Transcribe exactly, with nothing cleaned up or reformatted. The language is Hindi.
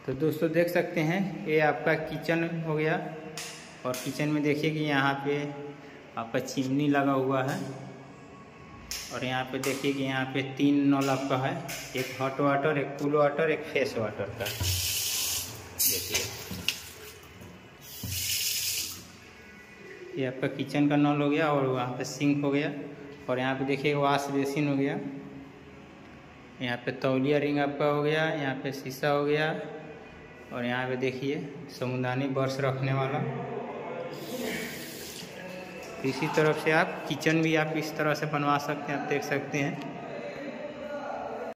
तो दोस्तों देख सकते हैं ये आपका किचन हो गया। और किचन में देखिए कि यहाँ पे आपका चिमनी लगा हुआ है। और यहाँ पे देखिए कि यहाँ पे तीन नल आपका है, एक हॉट वाटर, एक कूल वाटर, एक फेस वाटर का। देखिए ये आपका किचन का नल हो गया और वहाँ पे सिंक हो गया। और यहाँ पे देखिए वॉश बेसिन हो गया। यहाँ पे तौलिया रिंग आपका हो गया, यहाँ पे शीशा हो गया। और यहाँ पे देखिए समुदानी बर्स रखने वाला। इसी तरफ से आप किचन भी आप इस तरह से बनवा सकते हैं, आप देख सकते हैं।